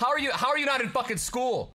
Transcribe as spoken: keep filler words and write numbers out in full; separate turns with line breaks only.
How are you? How are you not in fucking school?